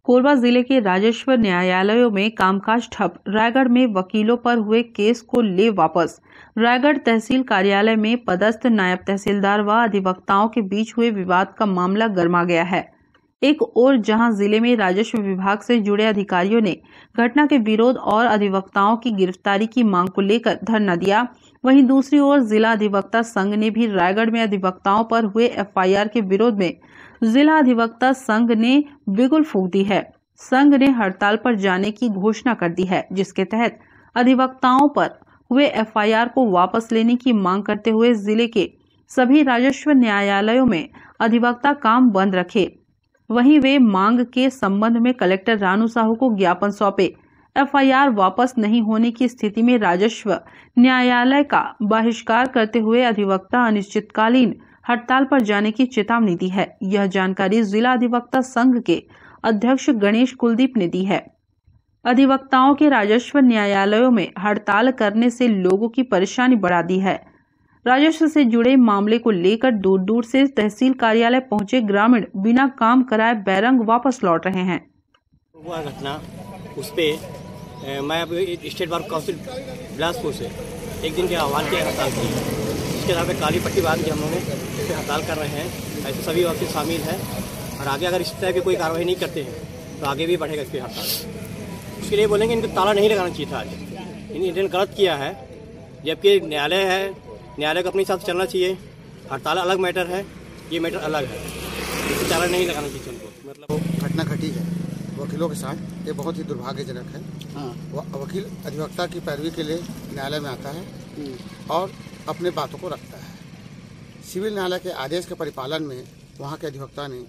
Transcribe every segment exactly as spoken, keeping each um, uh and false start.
कोरबा जिले के राजस्व न्यायालयों में कामकाज ठप। रायगढ़ में वकीलों पर हुए केस को ले वापस। रायगढ़ तहसील कार्यालय में पदस्थ नायब तहसीलदार व अधिवक्ताओं के बीच हुए विवाद का मामला गर्मा गया है। एक ओर जहां जिले में राजस्व विभाग से जुड़े अधिकारियों ने घटना के विरोध और अधिवक्ताओं की गिरफ्तारी की मांग को लेकर धरना दिया, वहीं दूसरी ओर जिला अधिवक्ता संघ ने भी रायगढ़ में अधिवक्ताओं पर हुए एफ आई आर के विरोध में जिला अधिवक्ता संघ ने बिगुल फूंक दी है। संघ ने हड़ताल पर जाने की घोषणा कर दी है, जिसके तहत अधिवक्ताओं पर हुए एफ आई आर को वापस लेने की मांग करते हुए जिले के सभी राजस्व न्यायालयों में अधिवक्ता काम बंद रखे। वहीं वे मांग के संबंध में कलेक्टर रानू साहू को ज्ञापन सौंपे। एफ आई आर वापस नहीं होने की स्थिति में राजस्व न्यायालय का बहिष्कार करते हुए अधिवक्ता अनिश्चितकालीन हड़ताल पर जाने की चेतावनी दी है। यह जानकारी जिला अधिवक्ता संघ के अध्यक्ष गणेश कुलदीप ने दी है। अधिवक्ताओं के राजस्व न्यायालयों में हड़ताल करने से लोगों की परेशानी बढ़ा दी है। राजस्व से जुड़े मामले को लेकर दूर दूर से तहसील कार्यालय पहुंचे ग्रामीण बिना काम कराए बैरंग वापस लौट रहे हैं। हुआ घटना उस पे मैं अभी स्टेट बार काउंसिल बिलासपुर से एक दिन के आह्वान के हड़ताल की, इसके साथ में काली पट्टी बांध के हम लोग इस पर हड़ताल कर रहे हैं। ऐसे सभी वकील शामिल हैं और आगे अगर इस तरह की कोई कार्रवाई नहीं करते हैं तो आगे भी बढ़ेगा इस पर हड़ताल। उसके लिए बोलेंगे इनको ताला नहीं लगाना चाहिए था। आज इन्होंने गलत किया है, जबकि न्यायालय है, न्यायालय को अपने हिसाब से चलना चाहिए। हड़ताल अलग मैटर है, ये मैटर अलग है, इससे ताला नहीं लगाना चाहिए उनको। मतलब घटना घटी है वकीलों के साथ, ये बहुत ही दुर्भाग्यजनक है। हाँ। वकील अधिवक्ता की पैरवी के लिए न्यायालय में आता है और अपने बातों को रखता है। सिविल न्यायालय के आदेश के परिपालन में वहाँ के अधिवक्ता ने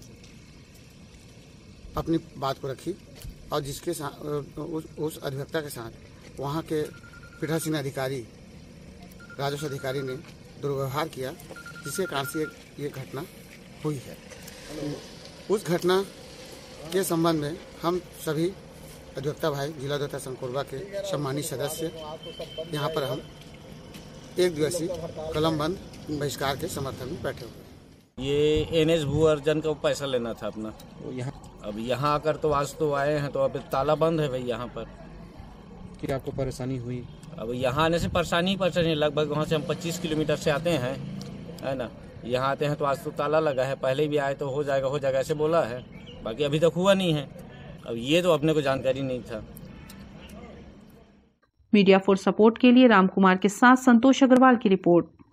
अपनी बात को रखी और जिसके साथ उस, उस अधिवक्ता के साथ वहाँ के पीठासीन अधिकारी राजस्व अधिकारी ने दुर्व्यवहार किया, जिसके कारण से ये घटना हुई है। उस घटना के संबंध में हम सभी अधिवक्ता भाई जिला अधिवक्ता संघ कोरबा के सम्मानित सदस्य यहाँ पर हम एक दिवसीय कलम बंद बहिष्कार के समर्थन में बैठे हुए। ये एन एस भू अर्जन का पैसा लेना था अपना। यहाँ अब यहाँ आकर तो आज तो आए हैं तो अब ताला बंद है भाई यहाँ पर। कि आपको परेशानी हुई? अब यहाँ आने से परेशानी ही परेशानी, लगभग वहाँ से हम पच्चीस किलोमीटर से आते हैं, है ना। यहाँ आते हैं तो आज तो ताला लगा है, पहले भी आए तो हो जाएगा हो जाएगा ऐसे बोला है, बाकी अभी तक हुआ नहीं है। अब ये तो अपने को जानकारी नहीं था। मीडिया फॉर सपोर्ट के लिए राम कुमार के साथ संतोष अग्रवाल की रिपोर्ट।